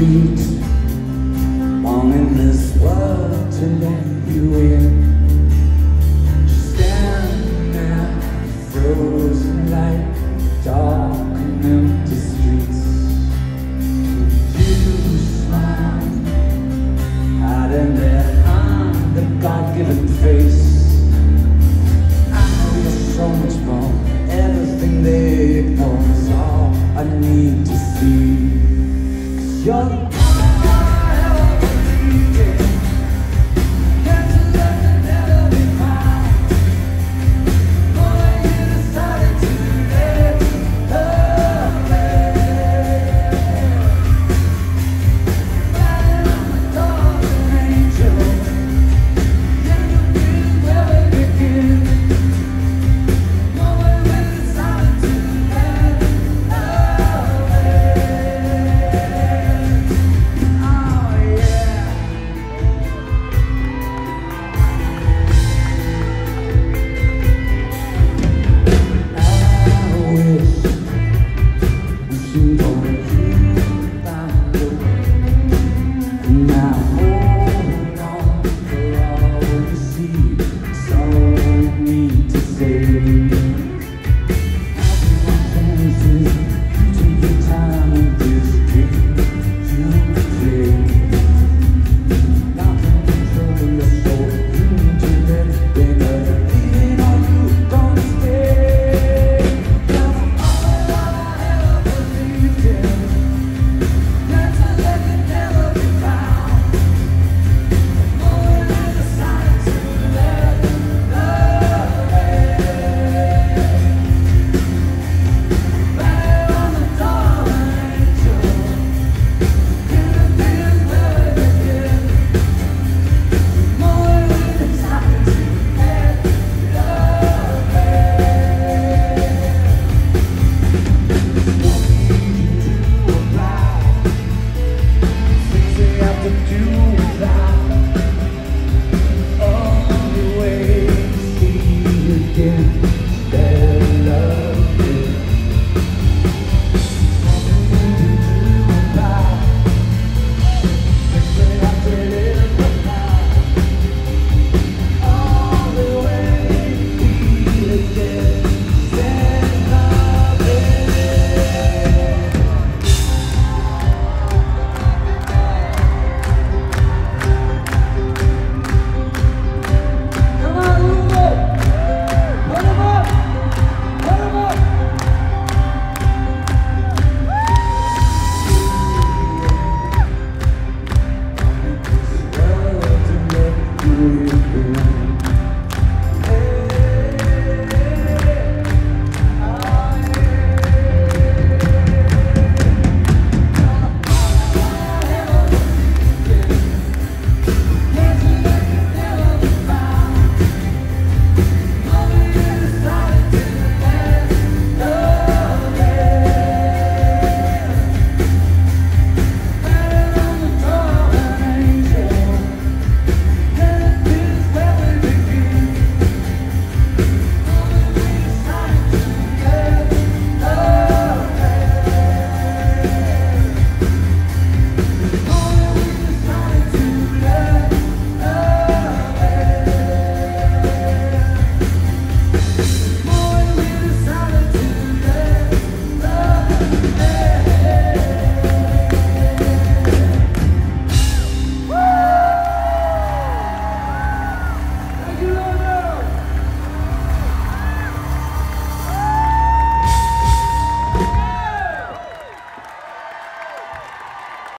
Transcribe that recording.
street, longing this world to let you in. Just standing there, frozen like dark and empty streets. You smile, hiding behind the God-given face. I know you're so much more, everything they ignore is all I need to see. 'Cause you're the Thank you, Lord.